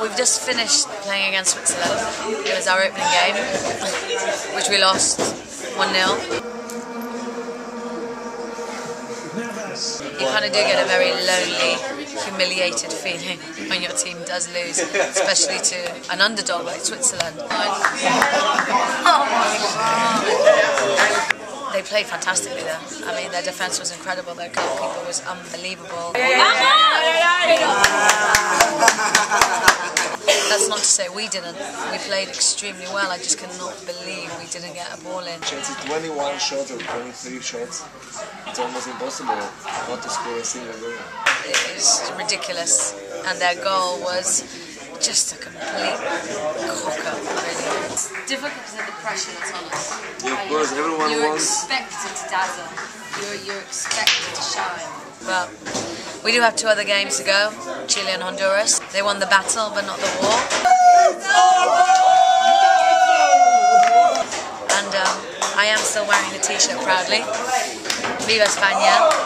we've just finished playing against Switzerland. It was our opening game, which we lost 1-0. You kind of do get a very lonely, humiliated feeling when your team does lose, especially to an underdog like Switzerland. Oh my God. They played fantastically there. I mean, their defence was incredible, their goalkeeper was unbelievable. That's not to say we didn't. We played extremely well. I just cannot believe we didn't get a ball in. Chelsea 21 shots or 23 shots. It's almost impossible not to score a single goal. It is ridiculous. And their goal was just a complete cock-up, really. It's difficult because of the pressure that's on us. Yeah, of course, everyone You're wants... expected to dazzle. You're expected to shine. Well, we do have 2 other games to go, Chile and Honduras. They won the battle, but not the war. And I am still wearing the t-shirt proudly. Viva España!